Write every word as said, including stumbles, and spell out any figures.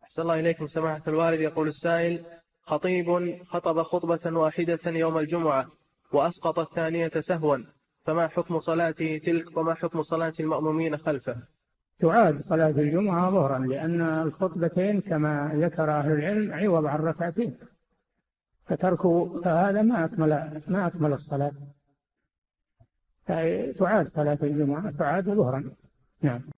أحسن الله إليكم سماحة الوالد. يقول السائل: خطيب خطب خطبة واحدة يوم الجمعة وأسقط الثانية سهوا، فما حكم صلاته تلك وما حكم صلاة المأمومين خلفه؟ تعاد صلاة الجمعة ظهرا، لأن الخطبتين كما ذكر أهل العلم عوض عن ركعتين، فتركه فهذا ما أكمل ما أكمل الصلاة، تعاد صلاة الجمعة تعاد ظهرا. نعم.